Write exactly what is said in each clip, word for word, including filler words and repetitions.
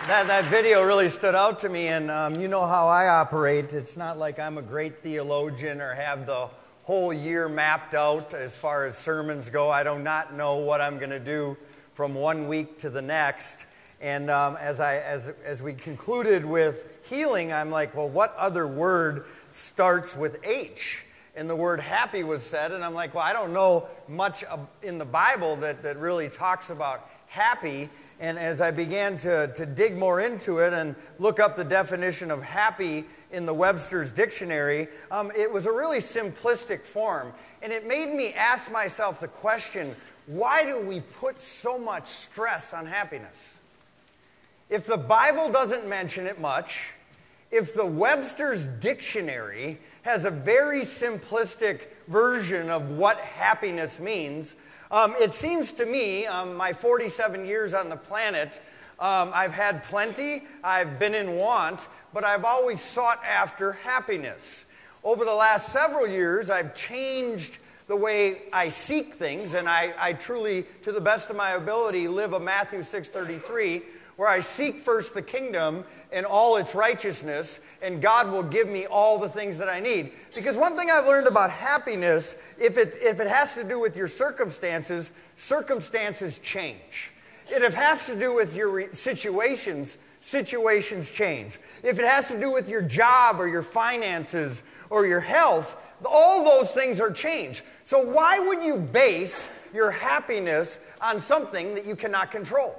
That, that video really stood out to me, and um, you know how I operate. It's not like I'm a great theologian or have the whole year mapped out as far as sermons go. I do not know what I'm going to do from one week to the next. And um, as I as as we concluded with healing, I'm like, well, what other word starts with H? And the word happy was said, and I'm like, well, I don't know much in the Bible that, that really talks about happy. And as I began to, to dig more into it and look up the definition of happy in the Webster's dictionary, um, it was a really simplistic form. And it made me ask myself the question, why do we put so much stress on happiness? If the Bible doesn't mention it much, if the Webster's dictionary has a very simplistic version of what happiness means, Um, it seems to me, um, my forty-seven years on the planet, um, I've had plenty, I've been in want, but I've always sought after happiness. Over the last several years, I've changed the way I seek things, and I, I truly, to the best of my ability, live a Matthew six thirty-three, where I seek first the kingdom and all its righteousness, and God will give me all the things that I need. Because one thing I've learned about happiness, if it if it has to do with your circumstances, circumstances change. If it has to do with your re- situations, situations change. If it has to do with your job or your finances or your health, all those things are changed. So why would you base your happiness on something that you cannot control?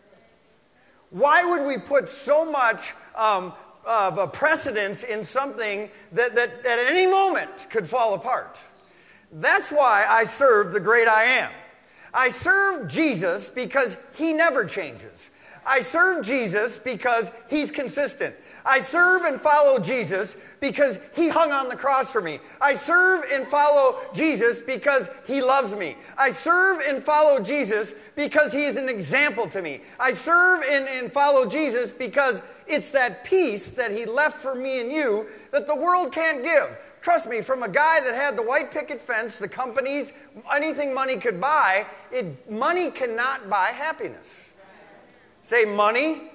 Why would we put so much um, of a precedence in something that, that, that at any moment could fall apart? That's why I serve the great I am. I serve Jesus because he never changes. I serve Jesus because he's consistent. I serve and follow Jesus because he hung on the cross for me. I serve and follow Jesus because he loves me. I serve and follow Jesus because he is an example to me. I serve and, and follow Jesus because it's that peace that he left for me and you that the world can't give. Trust me, from a guy that had the white picket fence, the companies, anything money could buy, it, money cannot buy happiness. Say money, money.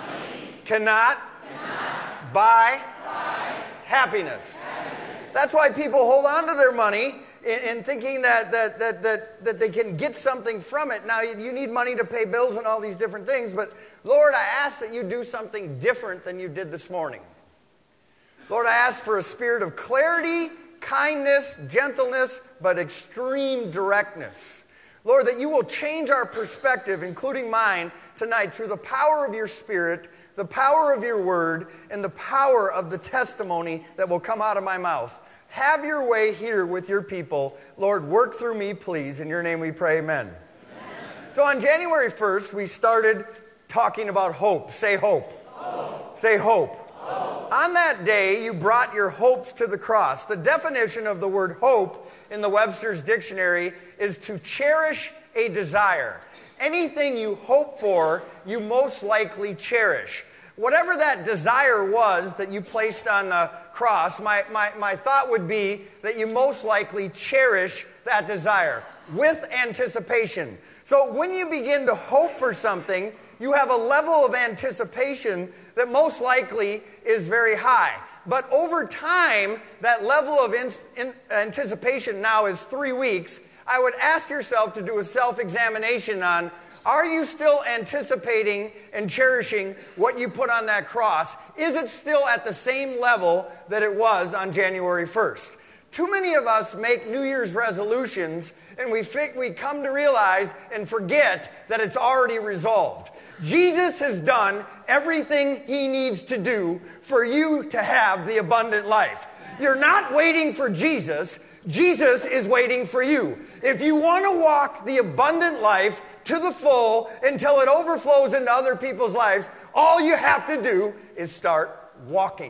Cannot, cannot buy, buy happiness. happiness. That's why people hold on to their money in, in thinking that, that, that, that, that they can get something from it. Now, you need money to pay bills and all these different things, but Lord, I ask that you do something different than you did this morning. Lord, I ask for a spirit of clarity, kindness, gentleness, but extreme directness. Lord, that you will change our perspective, including mine, tonight through the power of your Spirit, the power of your word, and the power of the testimony that will come out of my mouth. Have your way here with your people. Lord, work through me, please. In your name we pray, amen. Amen. So on January first, we started talking about hope. Say hope. Hope. Say hope. Hope. On that day, you brought your hopes to the cross. The definition of the word hope in the Webster's dictionary is to cherish a desire. Anything you hope for, you most likely cherish. Whatever that desire was that you placed on the cross, my, my, my thought would be that you most likely cherish that desire with anticipation. So when you begin to hope for something, you have a level of anticipation that most likely is very high. But over time, that level of in, in, anticipation now is three weeks. I would ask yourself to do a self-examination on, are you still anticipating and cherishing what you put on that cross? Is it still at the same level that it was on January first? Too many of us make New Year's resolutions, and we think we come to realize and forget that it's already resolved. Jesus has done everything he needs to do for you to have the abundant life. You're not waiting for Jesus. Jesus is waiting for you. If you want to walk the abundant life to the full until it overflows into other people's lives, all you have to do is start walking.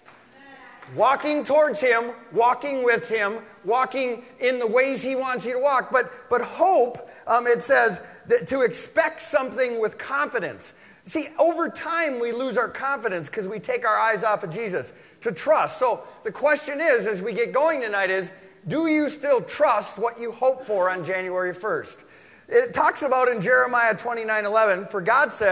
Walking towards him, walking with him, walking in the ways he wants you to walk. But but hope, um, it says, that to expect something with confidence. See, over time we lose our confidence because we take our eyes off of Jesus. To trust. So the question is, as we get going tonight, is do you still trust what you hope for on January first? It talks about in Jeremiah twenty-nine eleven, for God says,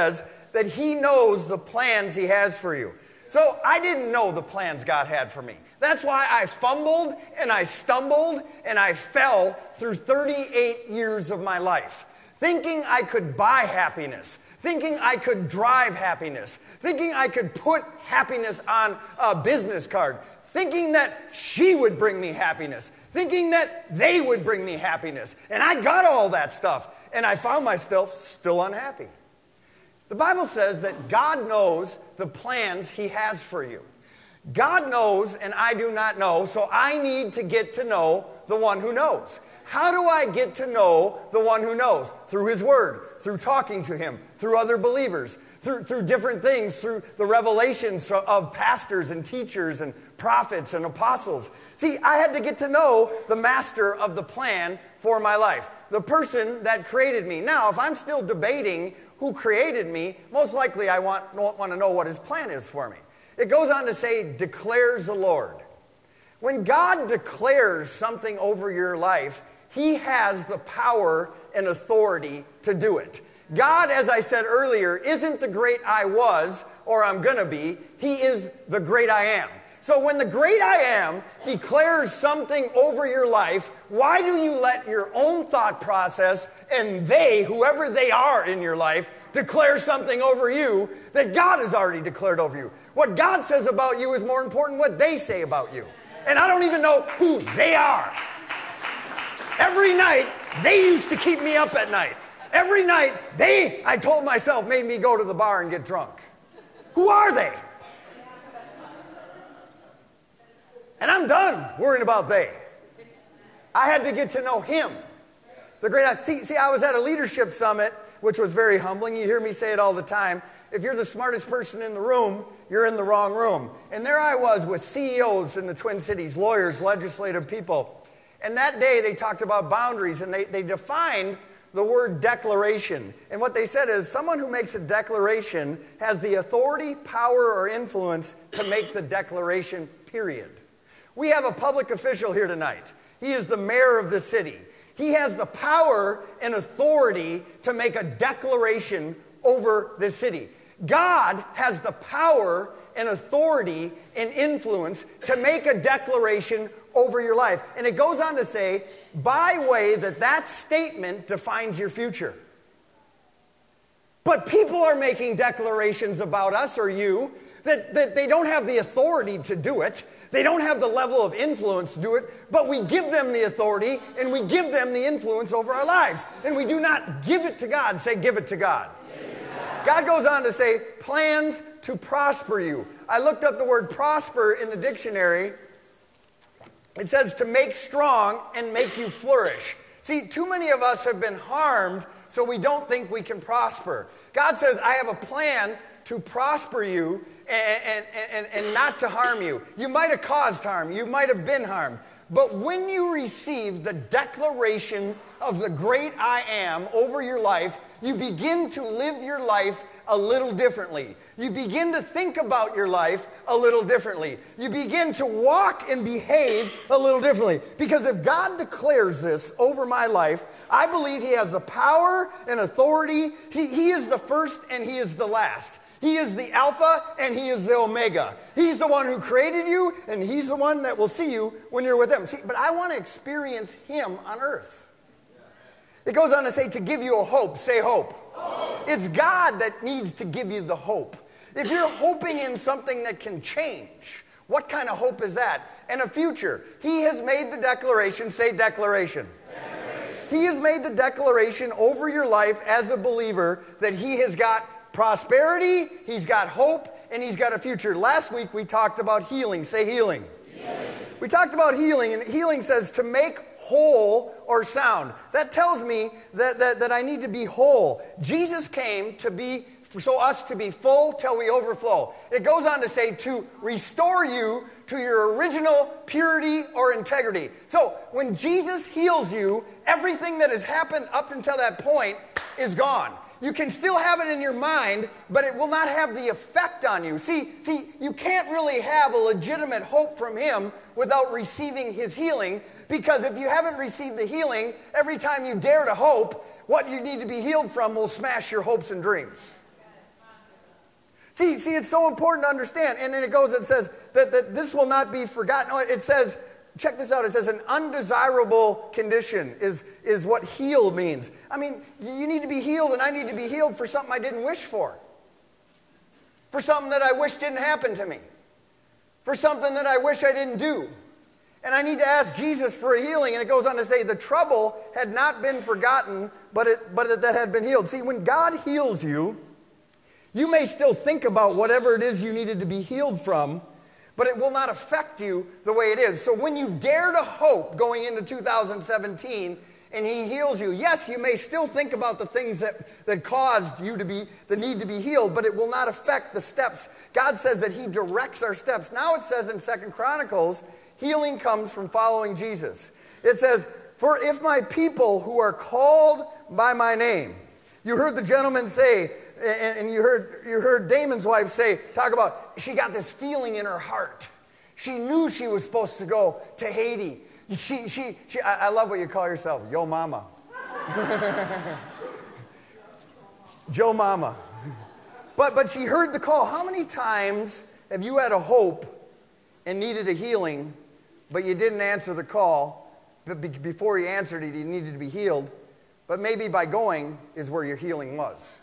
that he knows the plans he has for you. So I didn't know the plans God had for me. That's why I fumbled and I stumbled and I fell through thirty-eight years of my life, thinking I could buy happiness, thinking I could drive happiness, thinking I could put happiness on a business card, thinking that she would bring me happiness, thinking that they would bring me happiness. And I got all that stuff, and I found myself still unhappy. The Bible says that God knows the plans he has for you. God knows, and I do not know, so I need to get to know the one who knows. How do I get to know the one who knows? Through his word, through talking to him, through other believers, through, through different things, through the revelations of pastors and teachers and prophets and apostles. See, I had to get to know the master of the plan for my life, the person that created me. Now, if I'm still debating who created me, most likely I want, want to know what his plan is for me. It goes on to say, declares the Lord. When God declares something over your life, he has the power and authority to do it. God, as I said earlier, isn't the great I was or I'm going to be. He is the great I am. So when the great I am declares something over your life, why do you let your own thought process and they, whoever they are in your life, declare something over you that God has already declared over you? What God says about you is more important than what they say about you. And I don't even know who they are. Every night, they used to keep me up at night. Every night, they, I told myself, made me go to the bar and get drunk. Who are they? And I'm done worrying about they. I had to get to know him. The great, see, see, I was at a leadership summit, which was very humbling. You hear me say it all the time. If you're the smartest person in the room, you're in the wrong room. And there I was with C E Os in the Twin Cities, lawyers, legislative people. And that day they talked about boundaries, and they, they defined the word declaration. And what they said is someone who makes a declaration has the authority, power, or influence to make the declaration, period. We have a public official here tonight. He is the mayor of the city. He has the power and authority to make a declaration over this city. God has the power and authority and influence to make a declaration over your life. And it goes on to say, by way that that statement defines your future. But people are making declarations about us or you that, that they don't have the authority to do it. They don't have the level of influence to do it, but we give them the authority and we give them the influence over our lives. And we do not give it to God. Say, give it to God. God goes on to say, plans to prosper you. I looked up the word prosper in the dictionary. It says to make strong and make you flourish. See, too many of us have been harmed, so we don't think we can prosper. God says, I have a plan to prosper you and, and, and, and not to harm you. You might have caused harm. You might have been harmed. But when you receive the declaration of the great I am over your life, you begin to live your life a little differently. You begin to think about your life a little differently. You begin to walk and behave a little differently. Because if God declares this over my life, I believe he has the power and authority. He, he is the first and he is the last. He is the Alpha and he is the Omega. He's the one who created you and he's the one that will see you when you're with him. See, but I want to experience him on earth. It goes on to say to give you a hope. Say hope. Hope. It's God that needs to give you the hope. If you're hoping in something that can change, what kind of hope is that? And a future. He has made the declaration. Say declaration. Declaration. He has made the declaration over your life as a believer that he has got prosperity, he's got hope, and he's got a future. Last week we talked about healing. Say healing. Healing. We talked about healing, and healing says to make whole or sound. That tells me that, that, that I need to be whole. Jesus came to be, so us to be full till we overflow. It goes on to say to restore you to your original purity or integrity. So when Jesus heals you, everything that has happened up until that point is gone. You can still have it in your mind, but it will not have the effect on you. See, see, you can't really have a legitimate hope from him without receiving his healing, because if you haven't received the healing, every time you dare to hope, what you need to be healed from will smash your hopes and dreams. See, see, it's so important to understand. And then it goes, it says that, that this will not be forgotten. No, it says, check this out. It says an undesirable condition is, is what heal means. I mean, you need to be healed, and I need to be healed for something I didn't wish for. For something that I wish didn't happen to me. For something that I wish I didn't do. And I need to ask Jesus for a healing. And it goes on to say the trouble had not been forgotten, but it, but it, that had been healed. See, when God heals you, you may still think about whatever it is you needed to be healed from, but it will not affect you the way it is. So when you dare to hope going into two thousand seventeen and he heals you, yes, you may still think about the things that, that caused you to be, the need to be healed, but it will not affect the steps. God says that he directs our steps. Now it says in Second Chronicles, healing comes from following Jesus. It says, for if my people who are called by my name, you heard the gentleman say, and you heard you heard Damon's wife say, talk about, she got this feeling in her heart. She knew she was supposed to go to Haiti. She, she, she. I, I love what you call yourself, Yo Mama. Joe Mama. But, but she heard the call. How many times have you had a hope and needed a healing, but you didn't answer the call? But be, before you answered it, you needed to be healed. But maybe by going is where your healing was.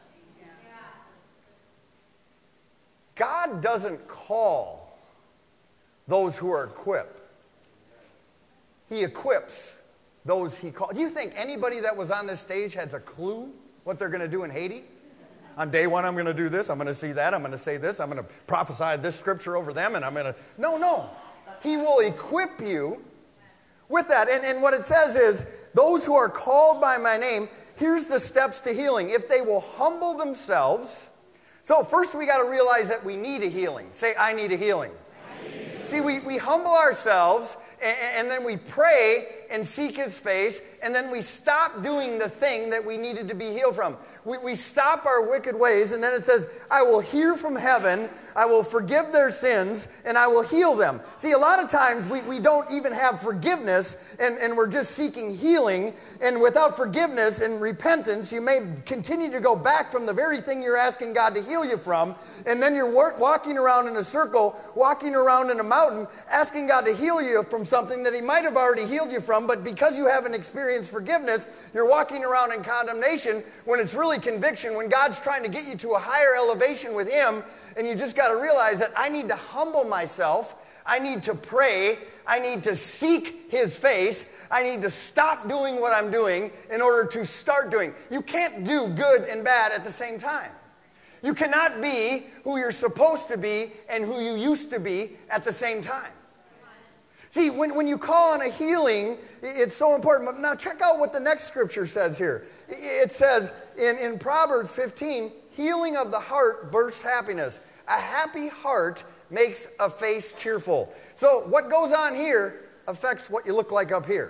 God doesn't call those who are equipped. He equips those he calls. Do you think anybody that was on this stage has a clue what they're going to do in Haiti? On day one, I'm going to do this. I'm going to see that. I'm going to say this. I'm going to prophesy this scripture over them. And I'm going to... No, no. He will equip you with that. And, and what it says is, those who are called by my name, here's the steps to healing. If they will humble themselves... So first we got to realize that we need a healing. Say, I need a healing. I need a healing. See, we, we humble ourselves, and, and then we pray and seek his face, and then we stop doing the thing that we needed to be healed from. We, we stop our wicked ways, and then it says, I will hear from heaven, I will forgive their sins, and I will heal them. See, a lot of times we, we don't even have forgiveness, and, and we're just seeking healing. And without forgiveness and repentance, you may continue to go back from the very thing you're asking God to heal you from, and then you're wor- walking around in a circle, walking around in a mountain, asking God to heal you from something that he might have already healed you from, but because you haven't experienced forgiveness, you're walking around in condemnation when it's really conviction, when God's trying to get you to a higher elevation with him. And you just got to realize that I need to humble myself. I need to pray. I need to seek his face. I need to stop doing what I'm doing in order to start doing. You can't do good and bad at the same time. You cannot be who you're supposed to be and who you used to be at the same time. See, when, when you call on a healing, it's so important. But now check out what the next scripture says here. It says in, in Proverbs fifteen, healing of the heart births happiness. A happy heart makes a face cheerful. So what goes on here affects what you look like up here.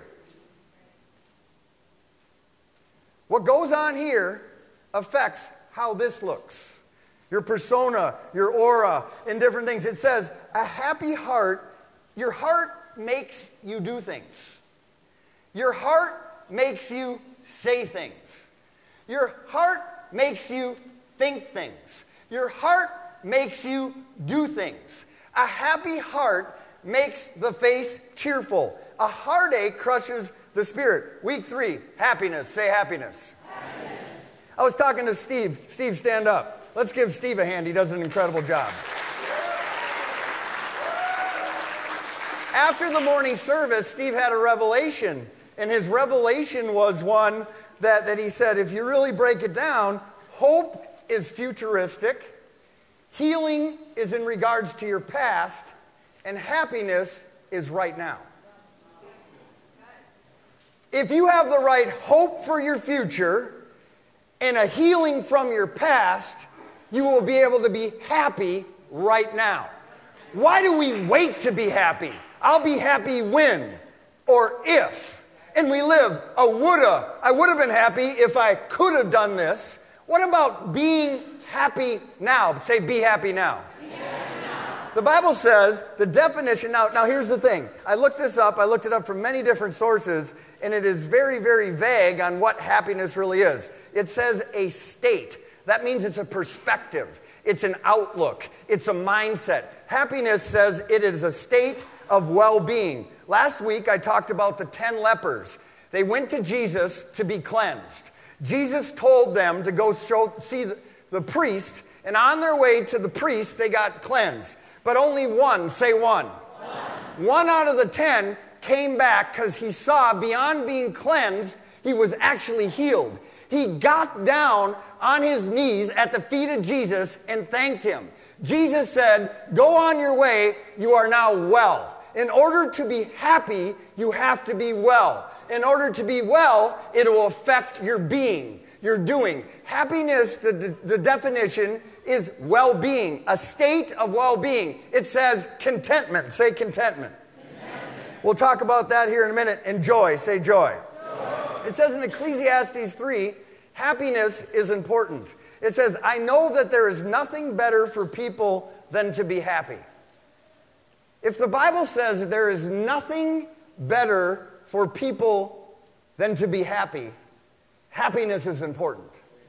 What goes on here affects how this looks. Your persona, your aura, and different things. It says, a happy heart, your heart makes you do things. Your heart makes you say things. Your heart makes you think things. Your heart makes you do things. A happy heart makes the face cheerful. A heartache crushes the spirit. Week three, happiness. Say happiness. Happiness. I was talking to Steve. Steve, stand up. Let's give Steve a hand. He does an incredible job. After the morning service, Steve had a revelation. And his revelation was one that, that he said, if you really break it down, hope is futuristic, healing is in regards to your past, and happiness is right now. If you have the right hope for your future and a healing from your past, you will be able to be happy right now. Why do we wait to be happy? I'll be happy when or if. And we live a woulda. I would have been happy if I could have done this. What about being happy now? Say, be happy now. Be happy now. The Bible says the definition. Now, now here's the thing. I looked this up. I looked it up from many different sources, and it is very, very vague on what happiness really is. It says a state. That means it's a perspective. It's an outlook. It's a mindset. Happiness says it is a state of well-being. Last week, I talked about the ten lepers. They went to Jesus to be cleansed. Jesus told them to go show, see the, the priest, and on their way to the priest, they got cleansed. But only one, say one. One, one out of the ten came back because he saw beyond being cleansed, he was actually healed. He got down on his knees at the feet of Jesus and thanked him. Jesus said, go on your way, you are now well. In order to be happy, you have to be well. In order to be well, it will affect your being, your doing. Happiness, the, the, the definition is well-being, a state of well-being. It says contentment. Say contentment. Contentment. We'll talk about that here in a minute. And joy. Say joy. Joy. It says in Ecclesiastes three, happiness is important. It says, I know that there is nothing better for people than to be happy. If the Bible says there is nothing better for people than to be happy, happiness is important.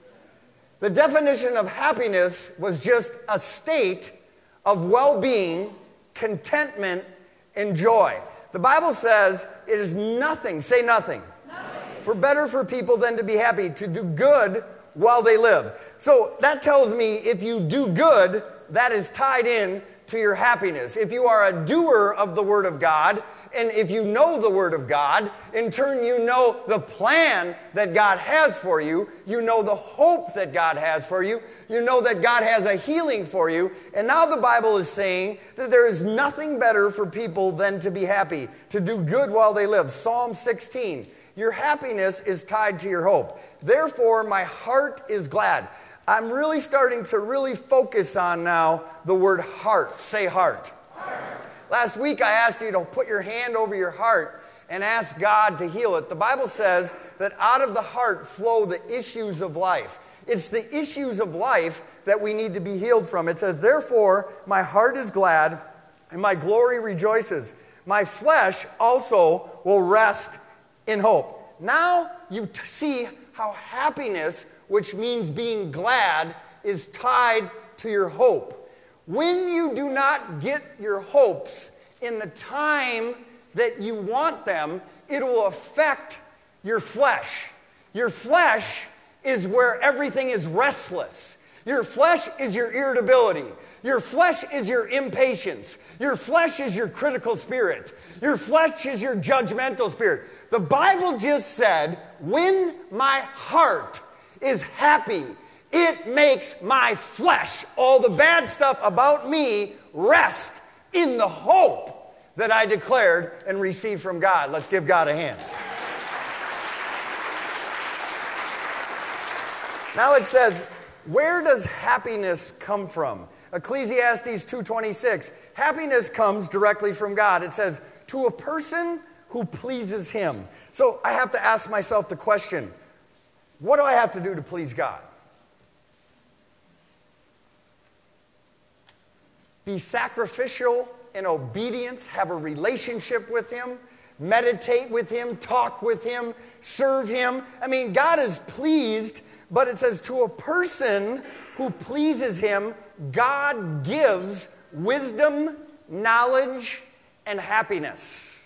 The definition of happiness was just a state of well-being, contentment, and joy. The Bible says it is nothing, say nothing, nothing, for better for people than to be happy, to do good while they live. So that tells me if you do good, that is tied in to your happiness. If you are a doer of the Word of God, and if you know the Word of God, in turn you know the plan that God has for you, you know the hope that God has for you, you know that God has a healing for you, and now the Bible is saying that there is nothing better for people than to be happy, to do good while they live. Psalm sixteen, your happiness is tied to your hope. Therefore, my heart is glad. I'm really starting to really focus on now the word heart. Say heart. Heart. Last week I asked you to put your hand over your heart and ask God to heal it. The Bible says that out of the heart flow the issues of life. It's the issues of life that we need to be healed from. It says, therefore, my heart is glad and my glory rejoices. My flesh also will rest in hope. Now you t- see how happiness, which means being glad, is tied to your hope. When you do not get your hopes in the time that you want them, it will affect your flesh. Your flesh is where everything is restless. Your flesh is your irritability. Your flesh is your impatience. Your flesh is your critical spirit. Your flesh is your judgmental spirit. The Bible just said, when my heart is happy, it makes my flesh, all the bad stuff about me, rest in the hope that I declared and received from God. Let's give God a hand. Now it says, where does happiness come from? Ecclesiastes two twenty-six. Happiness comes directly from God. It says, to a person who pleases him. So I have to ask myself the question, what do I have to do to please God? Be sacrificial in obedience, have a relationship with him, meditate with him, talk with him, serve him. I mean, God is pleased, but it says to a person who pleases him, God gives wisdom, knowledge, and happiness.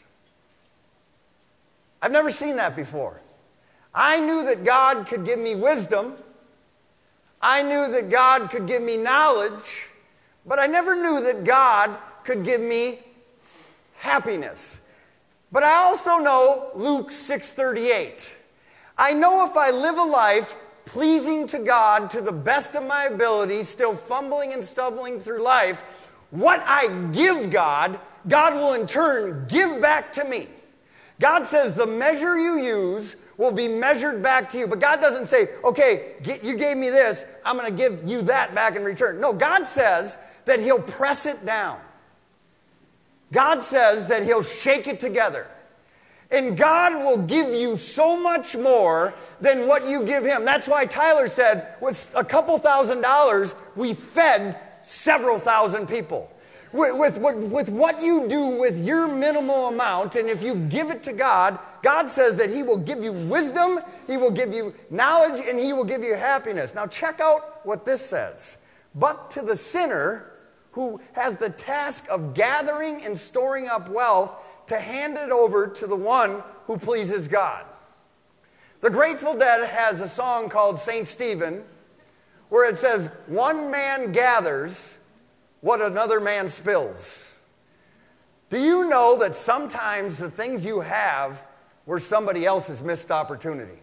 I've never seen that before. I knew that God could give me wisdom. I knew that God could give me knowledge. But I never knew that God could give me happiness. But I also know Luke six thirty-eight. I know if I live a life pleasing to God to the best of my ability, still fumbling and stumbling through life, what I give God, God will in turn give back to me. God says the measure you use will be measured back to you. But God doesn't say, okay, you gave me this, I'm going to give you that back in return. No, God says that he'll press it down. God says that he'll shake it together. And God will give you so much more than what you give him. That's why Tyler said, with a couple thousand dollars, we fed several thousand people. With, with, with what you do with your minimal amount, and if you give it to God, God says that he will give you wisdom, he will give you knowledge, and he will give you happiness. Now check out what this says. but to the sinner who has the task of gathering and storing up wealth to hand it over to the one who pleases God. The Grateful Dead has a song called Saint Stephen, where it says, one man gathers what another man spills. Do you know that sometimes the things you have were somebody else's missed opportunity?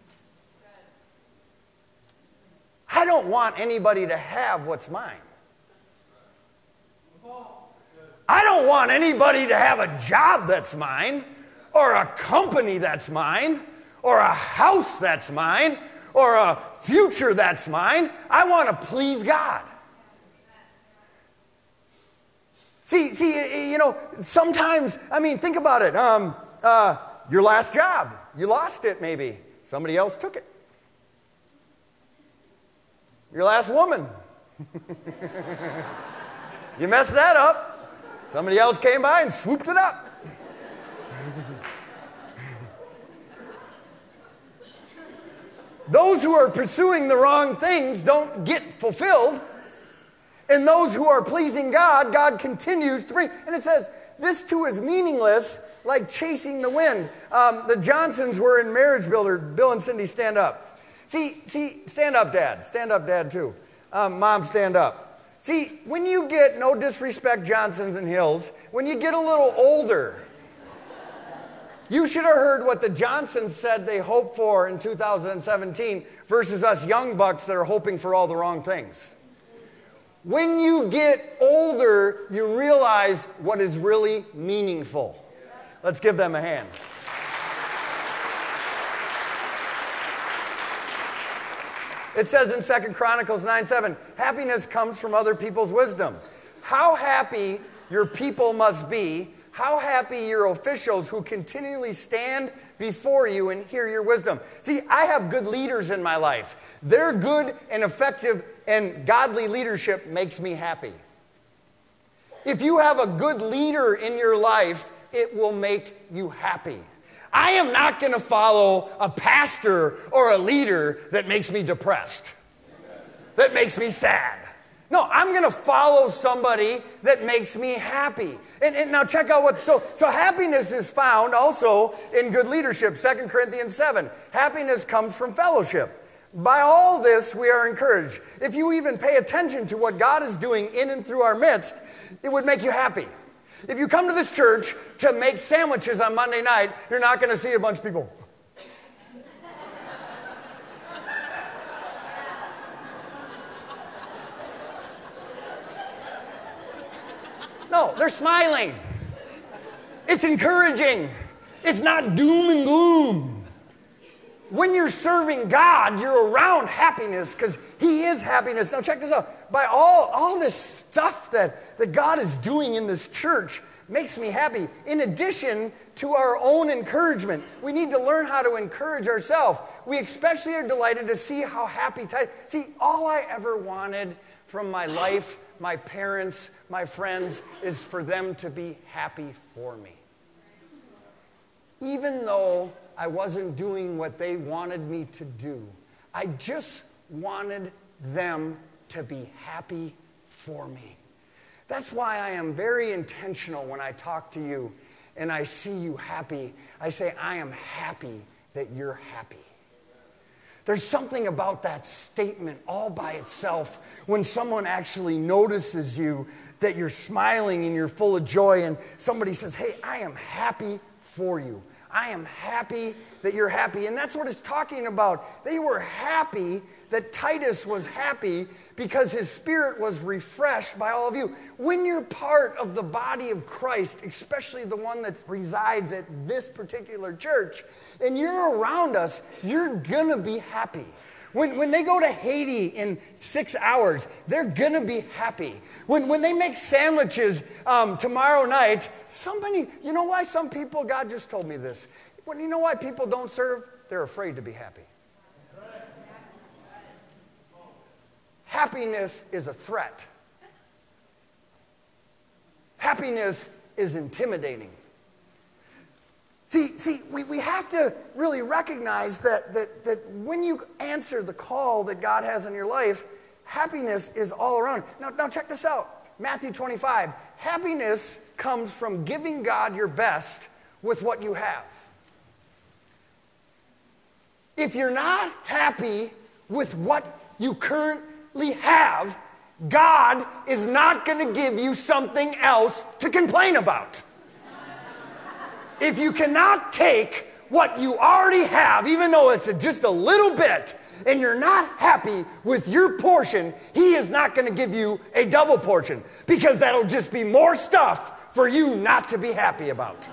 I don't want anybody to have what's mine. I don't want anybody to have a job that's mine, or a company that's mine, or a house that's mine, or a future that's mine. I want to please God. See, see, you know, sometimes, I mean, think about it. Um, uh, your last job, you lost it maybe. Somebody else took it. Your last woman. You messed that up. Somebody else came by and swooped it up. Those who are pursuing the wrong things don't get fulfilled. And those who are pleasing God, God continues to bring. And it says, this too is meaningless, like chasing the wind. Um, the Johnsons were in Marriage Builder. Bill and Cindy, stand up. See, see, stand up, Dad. Stand up, Dad, too. Um, Mom, stand up. See, when you get, no disrespect, Johnsons and Hills, when you get a little older, you should have heard what the Johnsons said they hoped for in two thousand seventeen versus us young bucks that are hoping for all the wrong things. When you get older, you realize what is really meaningful. Let's give them a hand. It says in Second Chronicles nine seven, happiness comes from other people's wisdom. How happy your people must be, how happy your officials who continually stand before you and hear your wisdom. See, I have good leaders in my life. Their good and effective and godly leadership makes me happy. If you have a good leader in your life, it will make you happy. I am not going to follow a pastor or a leader that makes me depressed, that makes me sad. No, I'm going to follow somebody that makes me happy. And, and now check out what, so, so happiness is found also in good leadership. Second Corinthians seven, happiness comes from fellowship. By all this, we are encouraged. If you even pay attention to what God is doing in and through our midst, it would make you happy. If you come to this church to make sandwiches on Monday night, you're not going to see a bunch of people. No, they're smiling. It's encouraging. It's not doom and gloom. When you're serving God, you're around happiness because He is happiness. Now check this out. By all, all this stuff that, that God is doing in this church makes me happy. In addition to our own encouragement, we need to learn how to encourage ourselves. We especially are delighted to see how happy. T- see, all I ever wanted from my life, my parents, my friends, is for them to be happy for me. Even though I wasn't doing what they wanted me to do, I just wanted them to be happy for me. That's why I am very intentional when I talk to you and I see you happy. I say, I am happy that you're happy. There's something about that statement all by itself when someone actually notices you, that you're smiling and you're full of joy, and somebody says, hey, I am happy for you. I am happy that you're happy. And that's what it's talking about. They were happy that Titus was happy because his spirit was refreshed by all of you. When you're part of the body of Christ, especially the one that resides at this particular church, and you're around us, you're going to be happy. When, when they go to Haiti in six hours, they're going to be happy. When, when they make sandwiches um, tomorrow night, somebody, you know why some people, God just told me this. When, you know why people don't serve? They're afraid to be happy. Happiness is a threat. Happiness is intimidating. See, see, we, we have to really recognize that, that, that when you answer the call that God has in your life, happiness is all around. Now, now check this out. Matthew twenty-five. Happiness comes from giving God your best with what you have. If you're not happy with what you currently have, God is not going to give you something else to complain about. If you cannot take what you already have, even though it's just a little bit, and you're not happy with your portion, He is not going to give you a double portion, because that'll just be more stuff for you not to be happy about.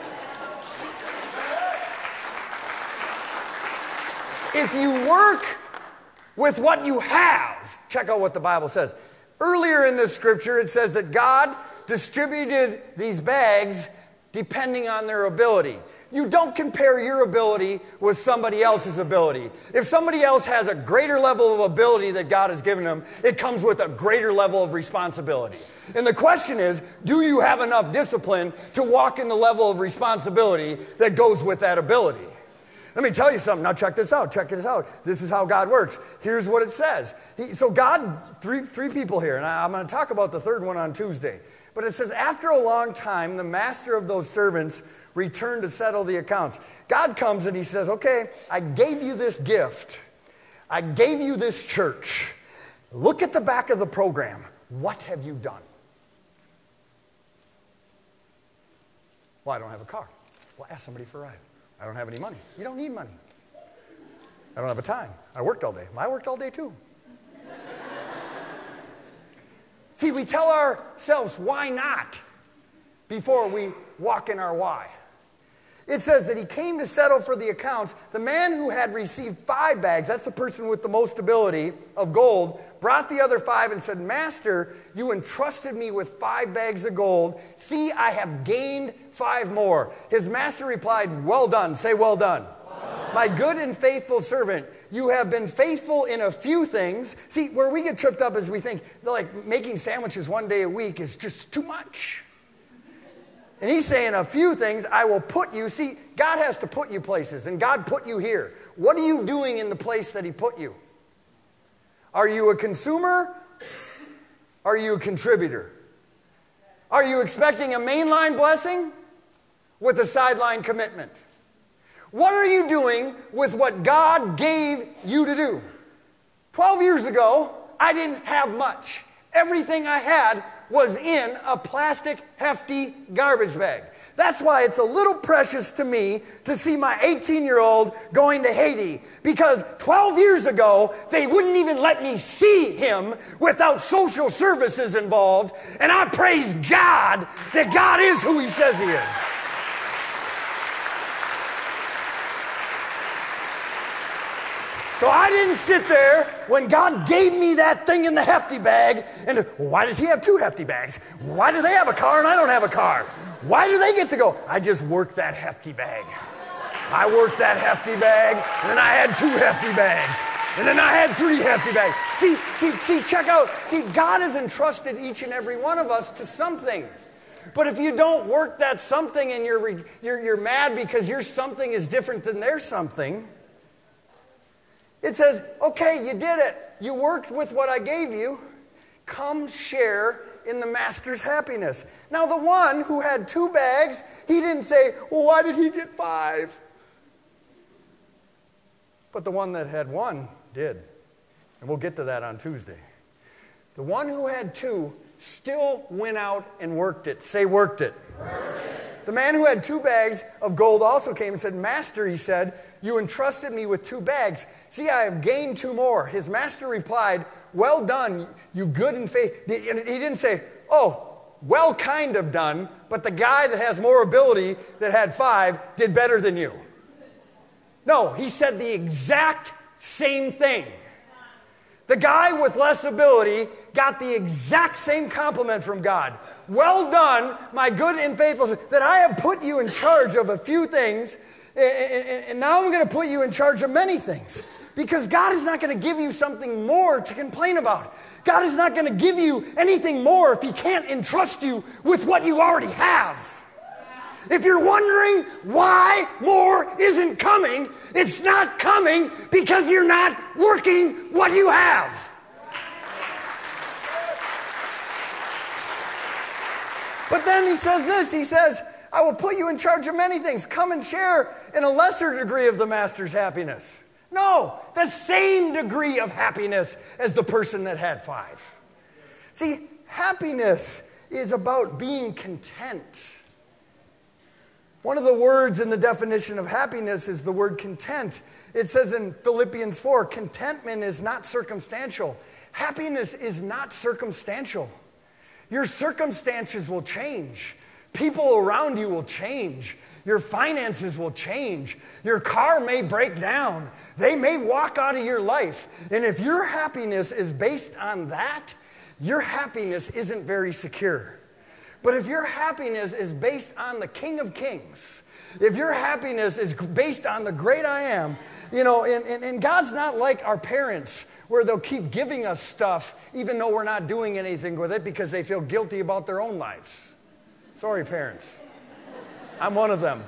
If you work with what you have, check out what the Bible says. Earlier in this scripture, it says that God distributed these bags depending on their ability. You don't compare your ability with somebody else's ability. If somebody else has a greater level of ability that God has given them, it comes with a greater level of responsibility. And the question is, do you have enough discipline to walk in the level of responsibility that goes with that ability? Let me tell you something. Now check this out. Check this out. This is how God works. Here's what it says. He, so God, three, three people here, and I, I'm going to talk about the third one on Tuesday. But it says, after a long time, the master of those servants returned to settle the accounts. God comes and He says, okay, I gave you this gift. I gave you this church. Look at the back of the program. What have you done? Well, I don't have a car. Well, ask somebody for a ride. I don't have any money. You don't need money. I don't have a time. I worked all day. I worked all day too. See, we tell ourselves why not before we walk in our why. It says that He came to settle for the accounts. The man who had received five bags, that's the person with the most ability of gold, brought the other five and said, Master, you entrusted me with five bags of gold. See, I have gained five more. His master replied, well done. Say, well done. Well done. My good and faithful servant, you have been faithful in a few things. See, where we get tripped up is we think, like, making sandwiches one day a week is just too much. And He's saying a few things, I will put you. See, God has to put you places, and God put you here. What are you doing in the place that He put you? Are you a consumer? Are you a contributor? Are you expecting a mainline blessing with a sideline commitment? What are you doing with what God gave you to do? Twelve years ago, I didn't have much. Everything I had was in a plastic, hefty garbage bag. That's why it's a little precious to me to see my eighteen-year-old going to Haiti, because twelve years ago, they wouldn't even let me see him without social services involved, and I praise God that God is who He says He is. So I didn't sit there when God gave me that thing in the hefty bag and, well, why does He have two hefty bags? Why do they have a car and I don't have a car? Why do they get to go? I just worked that hefty bag. I worked that hefty bag, and then I had two hefty bags, and then I had three hefty bags. See, see, see, check out. See, God has entrusted each and every one of us to something. But if you don't work that something and you're, you're, you're mad because your something is different than their something, it says, okay, you did it. You worked with what I gave you. Come share in the master's happiness. Now, the one who had two bags, he didn't say, well, why did he get five? But the one that had one did. And we'll get to that on Tuesday. The one who had two still went out and worked it. Say, worked it. Worked it. The man who had two bags of gold also came and said, Master, he said, you entrusted me with two bags. See, I have gained two more. His master replied, well done, you good and faithful. He didn't say, oh, well kind of done, but the guy that has more ability that had five did better than you. No, he said the exact same thing. The guy with less ability got the exact same compliment from God. Well done, my good and faithful, that I have put you in charge of a few things, and now I'm going to put you in charge of many things. Because God is not going to give you something more to complain about. God is not going to give you anything more if He can't entrust you with what you already have. If you're wondering why more isn't coming, it's not coming because you're not working what you have. But then he says this, he says, I will put you in charge of many things. Come and share in a lesser degree of the master's happiness. No, the same degree of happiness as the person that had five. See, happiness is about being content. One of the words in the definition of happiness is the word content. It says in Philippians four, contentment is not circumstantial. Happiness is not circumstantial. Your circumstances will change. People around you will change. Your finances will change. Your car may break down. They may walk out of your life. And if your happiness is based on that, your happiness isn't very secure. But if your happiness is based on the King of Kings, if your happiness is based on the great I am, you know, and, and, and God's not like our parents where they'll keep giving us stuff even though we're not doing anything with it because they feel guilty about their own lives. Sorry, parents. I'm one of them.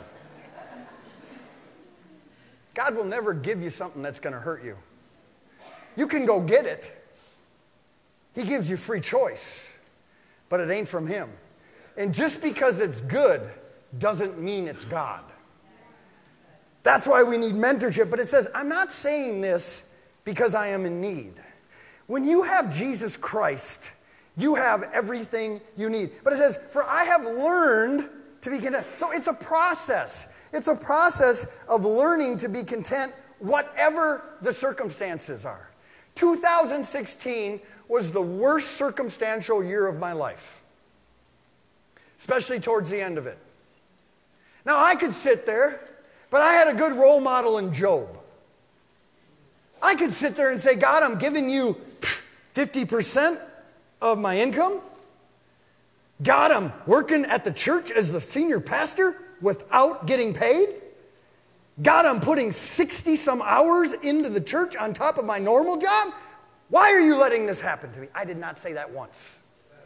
God will never give you something that's going to hurt you. You can go get it. He gives you free choice, but it ain't from Him. And just because it's good doesn't mean it's God. That's why we need mentorship. But it says, I'm not saying this because I am in need. When you have Jesus Christ, you have everything you need. But it says, for I have learned to be content. So it's a process. It's a process of learning to be content whatever the circumstances are. two thousand sixteen was the worst circumstantial year of my life, especially towards the end of it. Now, I could sit there, but I had a good role model in Job. I could sit there and say, God, I'm giving you fifty percent of my income. God, I'm working at the church as the senior pastor without getting paid. God, I'm putting sixty some hours into the church on top of my normal job. Why are you letting this happen to me? I did not say that once.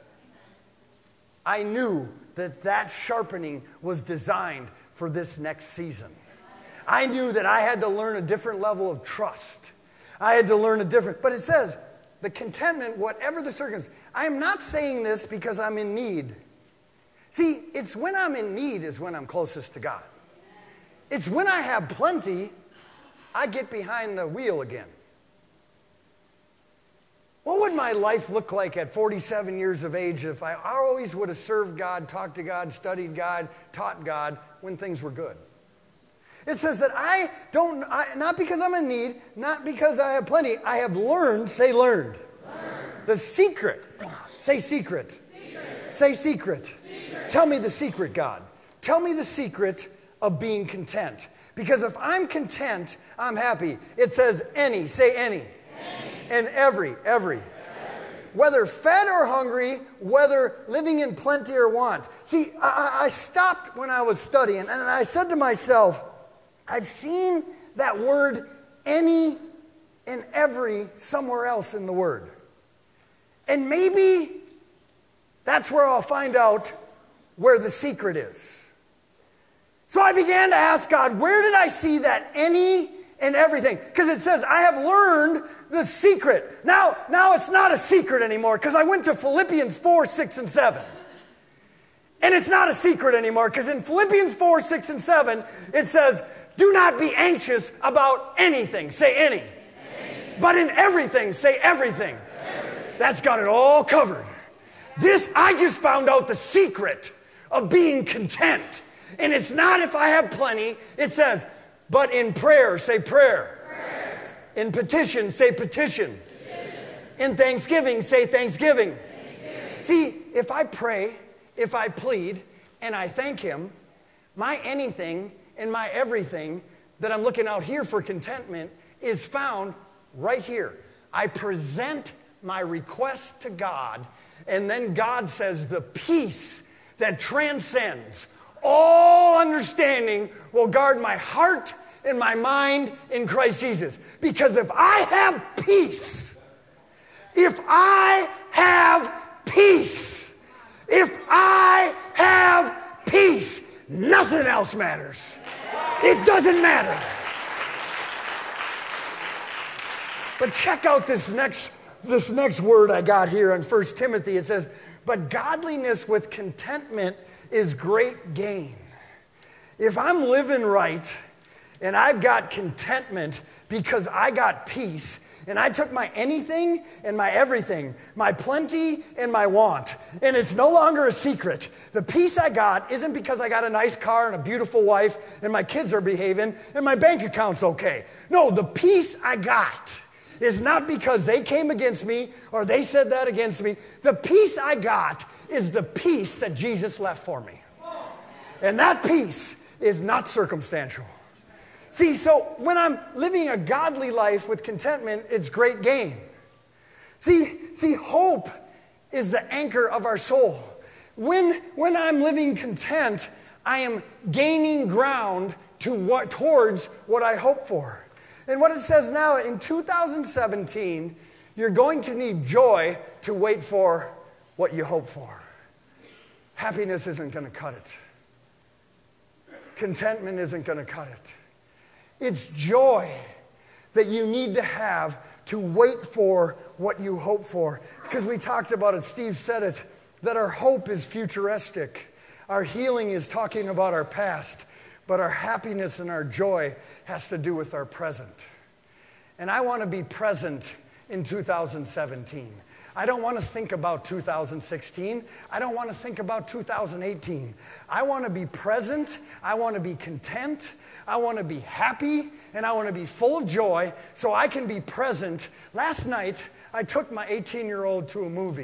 I knew that that sharpening was designed for this next season. I knew that I had to learn a different level of trust. I had to learn a different, but it says, the contentment, whatever the circumstance. I am not saying this because I'm in need. See, it's when I'm in need is when I'm closest to God. It's when I have plenty, I get behind the wheel again. What would my life look like at forty-seven years of age if I always would have served God, talked to God, studied God, taught God when things were good? It says that I don't, I, not because I'm in need, not because I have plenty, I have learned, say learned. Learn. The secret, say secret. Secret. Say secret. Secret. Tell me the secret, God. Tell me the secret of being content. Because if I'm content, I'm happy. It says any, say any. Any. And every, every. Every. Whether fed or hungry, whether living in plenty or want. See, I, I stopped when I was studying, and I said to myself, I've seen that word any and every somewhere else in the Word. And maybe that's where I'll find out where the secret is. So I began to ask God, where did I see that any and everything? Because it says, I have learned the secret. Now, now it's not a secret anymore because I went to Philippians four, six, and seven. And it's not a secret anymore because in Philippians four, six, and seven, it says, do not be anxious about anything. Say any. any. But in everything, say everything. everything. That's got it all covered. This, I just found out the secret of being content. And it's not if I have plenty. It says, but in prayer, say prayer. prayer. In petition, say petition. petition. In thanksgiving, say thanksgiving. thanksgiving. See, if I pray, if I plead, and I thank Him, my anything and my everything that I'm looking out here for contentment is found right here. I present my request to God, and then God says the peace that transcends all understanding will guard my heart and my mind in Christ Jesus. Because if I have peace, if I have peace, if I have peace, nothing else matters. It doesn't matter. But check out this next, this next word I got here in First Timothy. It says, but godliness with contentment is great gain. If I'm living right and I've got contentment because I got peace, and I took my anything and my everything, my plenty and my want, and it's no longer a secret. The peace I got isn't because I got a nice car and a beautiful wife and my kids are behaving and my bank account's okay. No, the peace I got is not because they came against me or they said that against me. The peace I got is the peace that Jesus left for me. And that peace is not circumstantial. See, so when I'm living a godly life with contentment, it's great gain. See, see, hope is the anchor of our soul. When, when I'm living content, I am gaining ground to what, towards what I hope for. And what it says now, in two thousand seventeen, you're going to need joy to wait for what you hope for. Happiness isn't going to cut it. Contentment isn't going to cut it. It's joy that you need to have to wait for what you hope for. Because we talked about it, Steve said it, that our hope is futuristic. Our healing is talking about our past, but our happiness and our joy has to do with our present. And I want to be present in two thousand seventeen. I don't want to think about two thousand sixteen. I don't want to think about two thousand eighteen. I want to be present. I want to be content. I want to be happy. And I want to be full of joy so I can be present. Last night, I took my eighteen-year-old to a movie.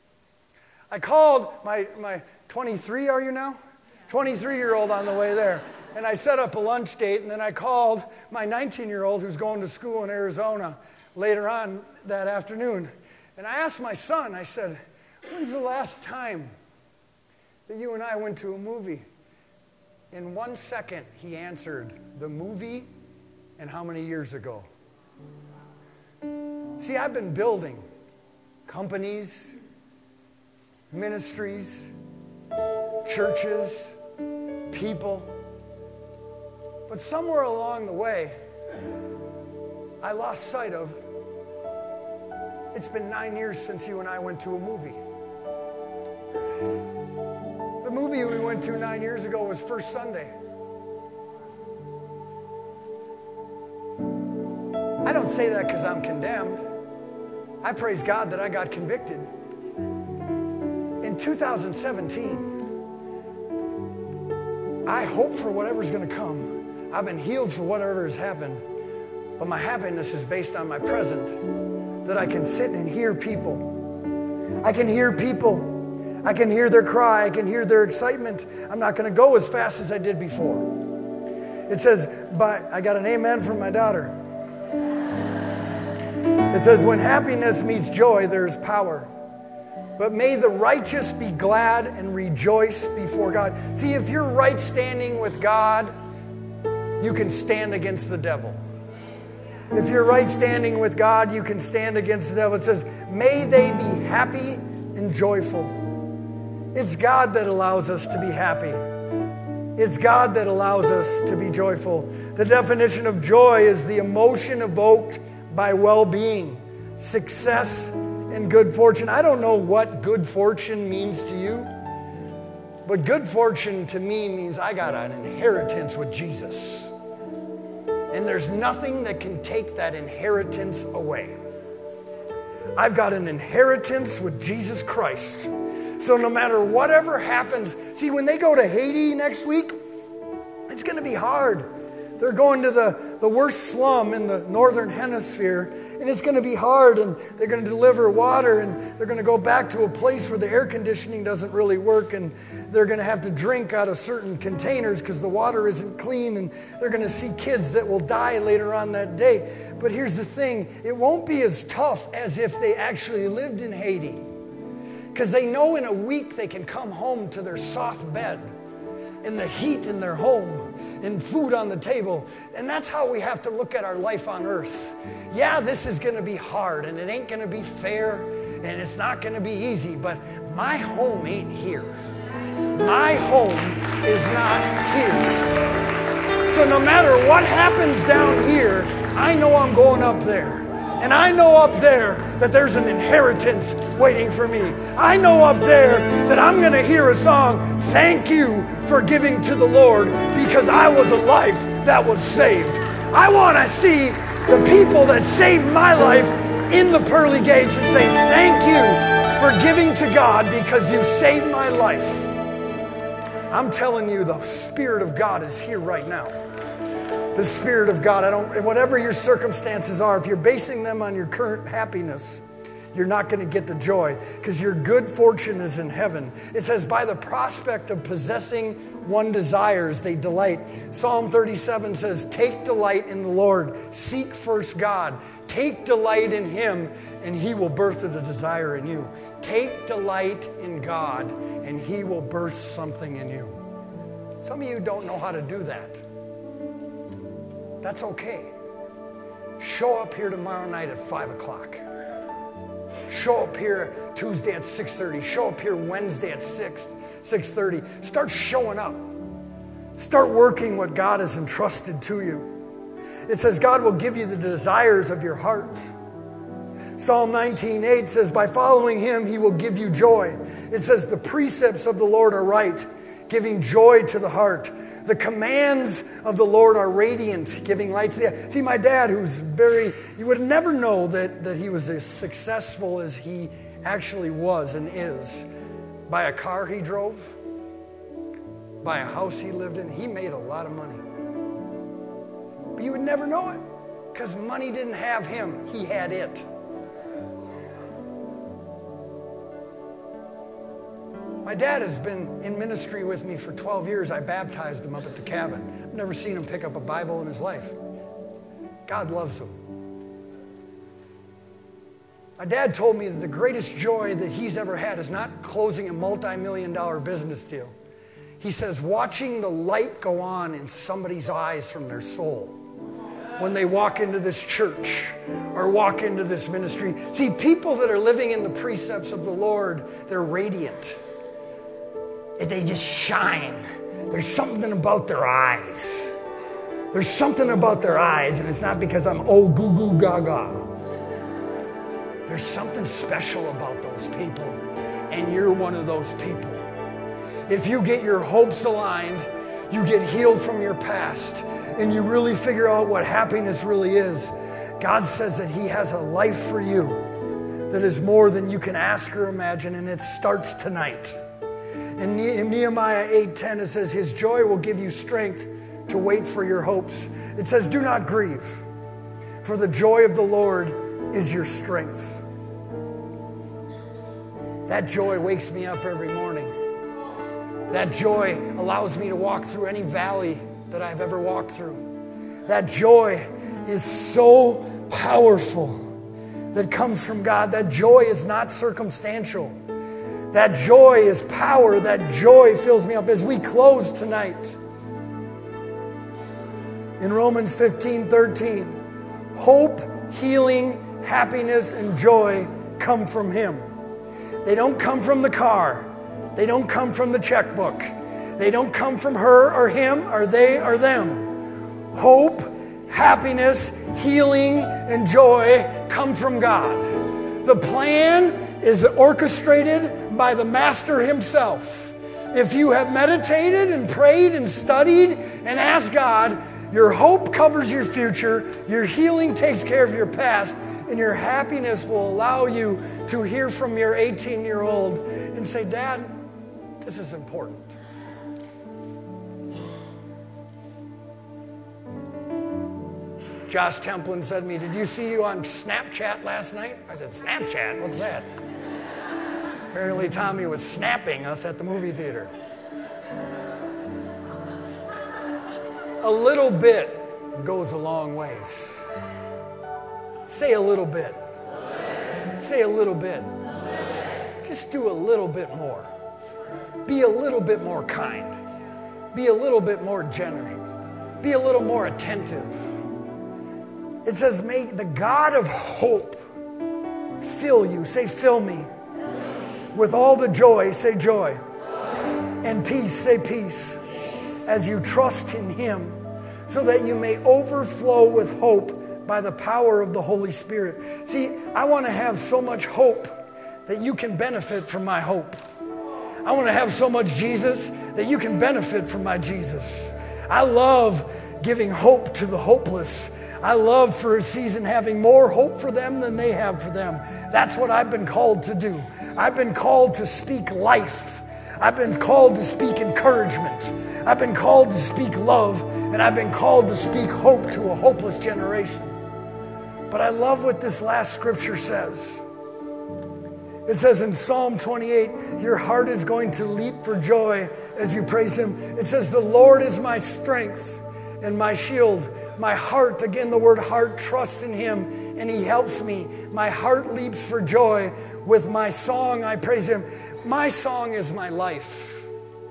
I called my, my twenty-three, are you now? twenty-three-year-old on the way there. And I set up a lunch date, and then I called my nineteen-year-old who's going to school in Arizona later on that afternoon. And I asked my son, I said, when's the last time that you and I went to a movie? In one second, he answered, the movie and how many years ago? See, I've been building companies, ministries, churches, people. But somewhere along the way, I lost sight of, it's been nine years since you and I went to a movie. The movie we went to nine years ago was First Sunday. I don't say that because I'm condemned. I praise God that I got convicted. In two thousand seventeen, I hope for whatever's going to come. I've been healed for whatever has happened. But my happiness is based on my present. That I can sit and hear people. I can hear people. I can hear their cry. I can hear their excitement. I'm not going to go as fast as I did before. It says, but I got an amen from my daughter. It says, when happiness meets joy, there is power. But may the righteous be glad and rejoice before God. See, if you're right standing with God, you can stand against the devil. If you're right standing with God, you can stand against the devil. It says, may they be happy and joyful. It's God that allows us to be happy. It's God that allows us to be joyful. The definition of joy is the emotion evoked by well-being, success, and good fortune. I don't know what good fortune means to you, but good fortune to me means I got an inheritance with Jesus. And there's nothing that can take that inheritance away. I've got an inheritance with Jesus Christ. So no matter whatever happens, see, when they go to Haiti next week, it's going to be hard. They're going to the, the worst slum in the northern hemisphere, and it's going to be hard, and they're going to deliver water, and they're going to go back to a place where the air conditioning doesn't really work, and they're going to have to drink out of certain containers because the water isn't clean, and they're going to see kids that will die later on that day. But here's the thing, it won't be as tough as if they actually lived in Haiti, because they know in a week they can come home to their soft bed, in the heat in their home, and food on the table. And that's how we have to look at our life on earth. Yeah, this is going to be hard, and it ain't going to be fair, and it's not going to be easy, but my home ain't here. My home is not here. So no matter what happens down here, I know I'm going up there. And I know up there that there's an inheritance waiting for me. I know up there that I'm going to hear a song, thank you for giving to the Lord because I was a life that was saved. I want to see the people that saved my life in the pearly gates and say, thank you for giving to God because you saved my life. I'm telling you, the Spirit of God is here right now. The Spirit of God. I don't, whatever your circumstances are, if you're basing them on your current happiness, you're not going to get the joy because your good fortune is in heaven. It says, by the prospect of possessing one desires, they delight. Psalm thirty-seven says, take delight in the Lord. Seek first God. Take delight in Him, and He will birth a desire in you. Take delight in God, and He will birth something in you. Some of you don't know how to do that. That's okay. Show up here tomorrow night at five o'clock. Show up here Tuesday at six thirty. Show up here Wednesday at six, six thirty. Start showing up. Start working what God has entrusted to you. It says God will give you the desires of your heart. Psalm nineteen eight says, by following Him, He will give you joy. It says, the precepts of the Lord are right, giving joy to the heart. The commands of the Lord are radiant, giving light to the eye. See, my dad, who's very, you would never know that, that he was as successful as he actually was and is. By a car he drove, by a house he lived in, he made a lot of money. But you would never know it because money didn't have him, he had it. My dad has been in ministry with me for twelve years. I baptized him up at the cabin. I've never seen him pick up a Bible in his life. God loves him. My dad told me that the greatest joy that he's ever had is not closing a multi-million dollar business deal. He says, watching the light go on in somebody's eyes from their soul when they walk into this church or walk into this ministry. See, people that are living in the precepts of the Lord, they're radiant. They just shine. There's something about their eyes. There's something about their eyes, and it's not because I'm oh goo goo gaga. There's something special about those people, and you're one of those people. If you get your hopes aligned, you get healed from your past, and you really figure out what happiness really is, God says that He has a life for you that is more than you can ask or imagine, and it starts tonight. In Nehemiah eight ten, it says, His joy will give you strength to wait for your hopes. It says, do not grieve, for the joy of the Lord is your strength. That joy wakes me up every morning. That joy allows me to walk through any valley that I've ever walked through. That joy is so powerful that comes from God. That joy is not circumstantial. That joy is power. That joy fills me up. As we close tonight, in Romans fifteen thirteen, hope, healing, happiness, and joy come from Him. They don't come from the car. They don't come from the checkbook. They don't come from her or him or they or them. Hope, happiness, healing, and joy come from God. The plan is orchestrated by the Master Himself. If you have meditated and prayed and studied and asked God, your hope covers your future, your healing takes care of your past, and your happiness will allow you to hear from your eighteen-year-old and say, Dad, this is important. Josh Templin said to me, did you see you on Snapchat last night? I said, Snapchat? What's that? Apparently Tommy was snapping us at the movie theater. A little bit goes a long ways. Say a little bit. Say a little bit. Just do a little bit more. Be a little bit more kind. Be a little bit more generous. Be a little more attentive. It says, may the God of hope fill you. Say, fill me. With all the joy, say joy. And peace, say peace. As you trust in Him, so that you may overflow with hope by the power of the Holy Spirit. See, I want to have so much hope that you can benefit from my hope. I want to have so much Jesus that you can benefit from my Jesus. I love giving hope to the hopeless. I love for a season having more hope for them than they have for them. That's what I've been called to do. I've been called to speak life. I've been called to speak encouragement. I've been called to speak love. And I've been called to speak hope to a hopeless generation. But I love what this last scripture says. It says in Psalm twenty-eight, your heart is going to leap for joy as you praise him. It says, the Lord is my strength and my shield. My heart, again the word heart, trusts in him and he helps me. My heart leaps for joy. With my song I praise him. My song is my life.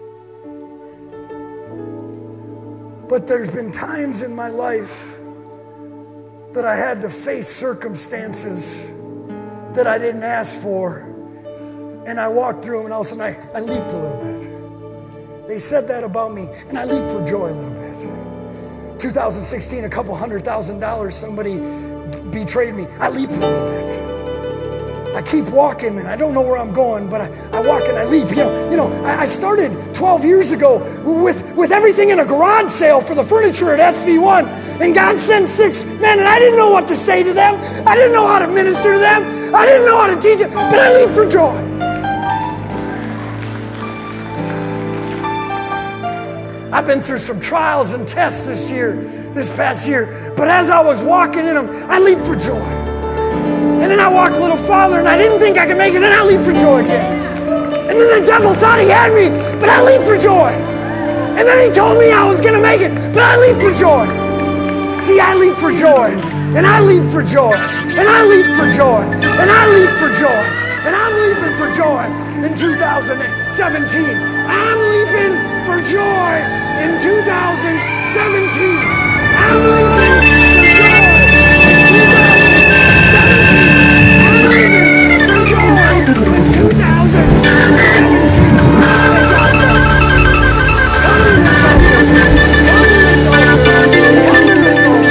But there's been times in my life that I had to face circumstances that I didn't ask for. And I walked through them and all of a sudden I, I leaped a little bit. They said that about me and I leaped for joy a little bit. two thousand sixteen, a couple hundred thousand dollars, somebody b- betrayed me. I leaped a little bit. I keep walking and I don't know where I'm going, but I, I walk and I leap. You know, you know I, I started twelve years ago with, with everything in a garage sale for the furniture at S V one. And God sent six men and I didn't know what to say to them. I didn't know how to minister to them. I didn't know how to teach them, but I leaped for joy. I've been through some trials and tests this year, this past year, but as I was walking in them, I leaped for joy. And then I walked a little farther and I didn't think I could make it, and I leaped for joy again. And then the devil thought he had me, but I leaped for joy. And then he told me I was going to make it, but I leaped for joy. See, I leap for joy, and I leap for joy, and I leap for joy, and I leap for joy, and I'm leaping for joy in two thousand seventeen. I'm leaping for joy in two thousand seventeen. I'm leaping for joy in two thousand seventeen. I'm leaping for joy in two thousand seventeen. May God bless you. Come in this altar. Come in this altar. Come in this altar.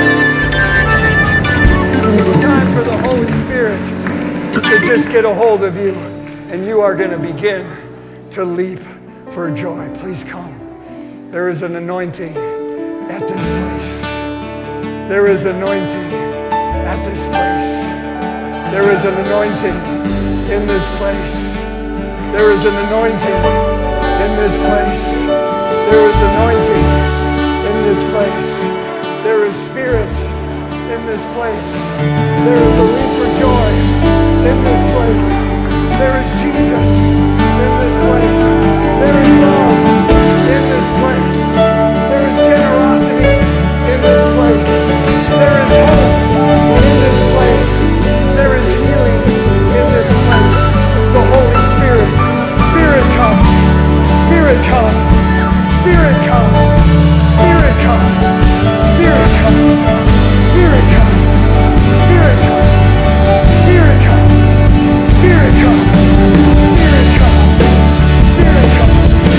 It's time for the Holy Spirit to just get a hold of you, and you are going to begin to leap for joy. Please come. There is an anointing at this place. There is anointing at this place. There is an anointing in this place. There is an anointing in this place. There is anointing in this place. There is spirit in this place. There is a leap for joy in this place. There is Jesus in this place. There is love in this place. There is generosity in this place. There is hope in this place. There is healing in this place. The Holy Spirit. Spirit come. Spirit come. Spirit come. Spirit come. Spirit come. Spirit come. Spirit come. Spirit come. Spirit come. Spirit come. Spirit come.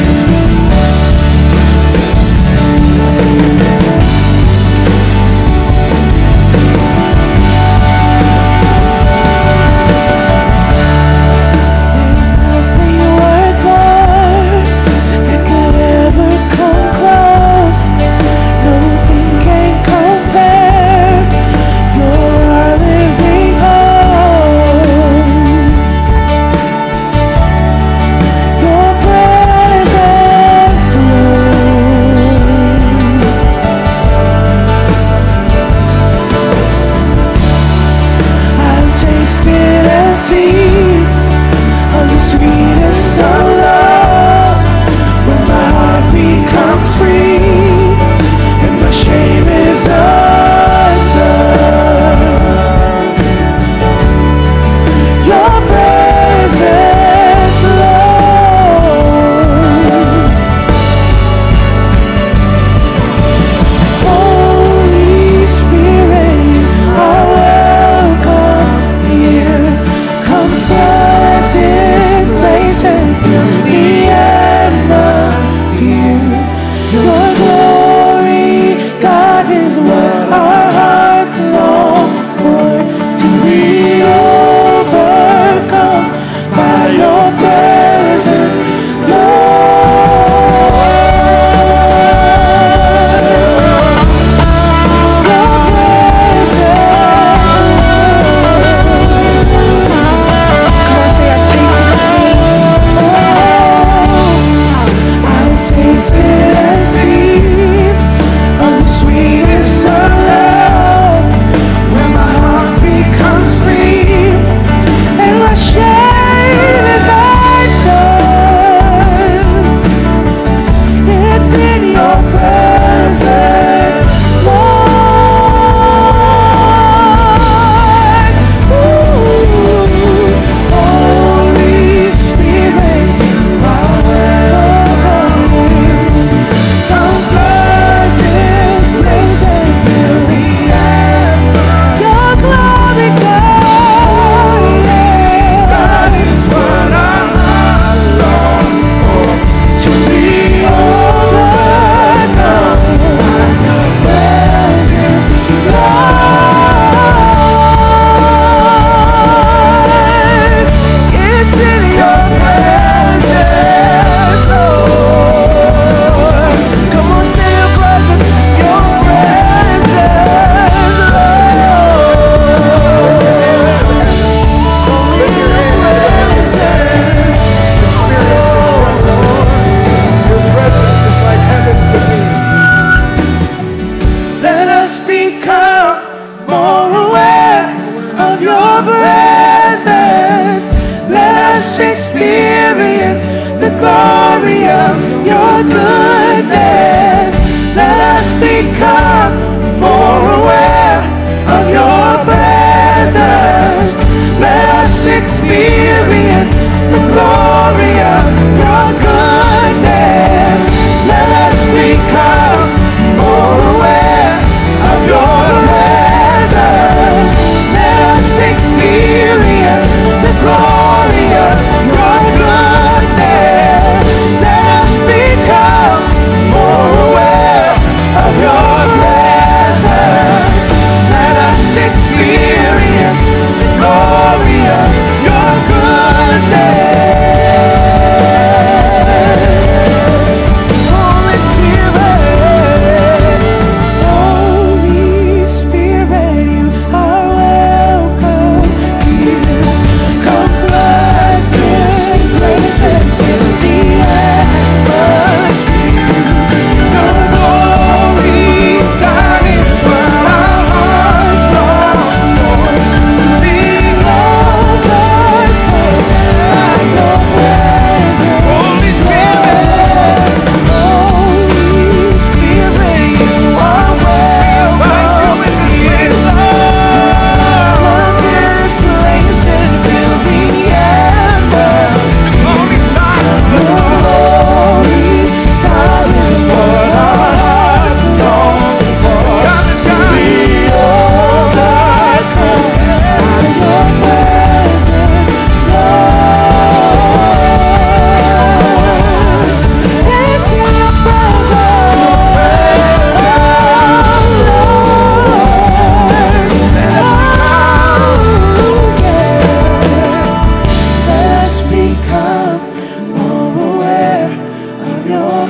There's nothing worth more that could ever come close. Nothing can compare.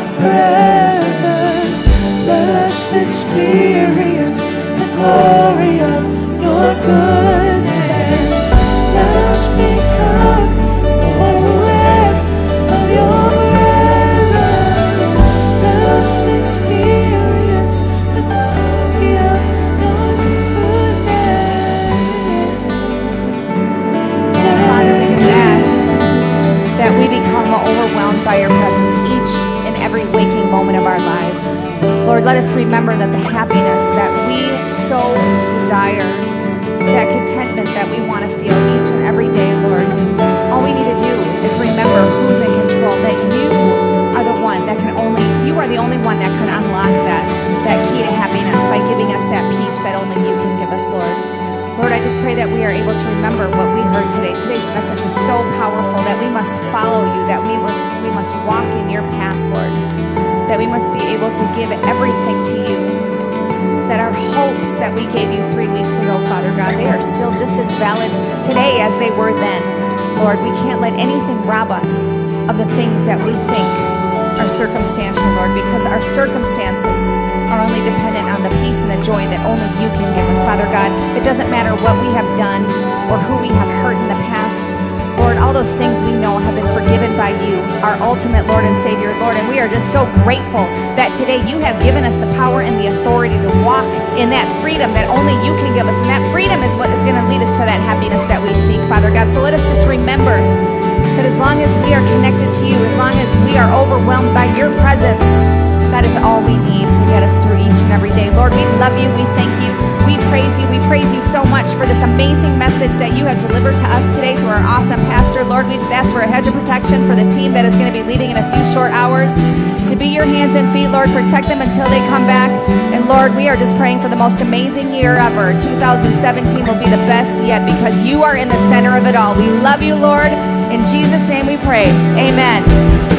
presence. Let us experience the glory of your goodness. Let us become aware of your presence. Let us experience the glory of your goodness. Father, we just ask that we become overwhelmed by your presence each and every waking moment of our lives. Lord, let us remember that the happiness that we so desire, that contentment that we want to feel each and every day, Lord, all we need to do is remember who's in control, that you are the one that can only, you are the only one that can unlock that, that key to happiness by giving us that peace that only you can give us, Lord. Lord, I just pray that we are able to remember what we heard today. Today's message was so powerful that we must follow you, that we must, we must walk in your path, Lord, that we must be able to give everything to you, that our hopes that we gave you three weeks ago, Father God, they are still just as valid today as they were then. Lord, we can't let anything rob us of the things that we think are circumstantial, Lord, because our circumstances are only dependent on the peace and the joy that only you can give us, Father God. It doesn't matter what we have done or who we have hurt in the past. Lord, all those things we know have been forgiven by you, our ultimate Lord and Savior, Lord, and we are just so grateful that today you have given us the power and the authority to walk in that freedom that only you can give us, and that freedom is what is going to lead us to that happiness that we seek, Father God. So let us just remember that as long as we are connected to you, as long as we are overwhelmed by your presence, that is all we need to get us through each and every day. Lord, we love you, we thank you, we praise you, we praise you so much for this amazing message that you have delivered to us today through our awesome pastor. Lord, we just ask for a hedge of protection for the team that is going to be leaving in a few short hours, to be your hands and feet, Lord. Protect them until they come back. And Lord, we are just praying for the most amazing year ever. two thousand seventeen will be the best yet because you are in the center of it all. We love you, Lord. In Jesus' name we pray. Amen.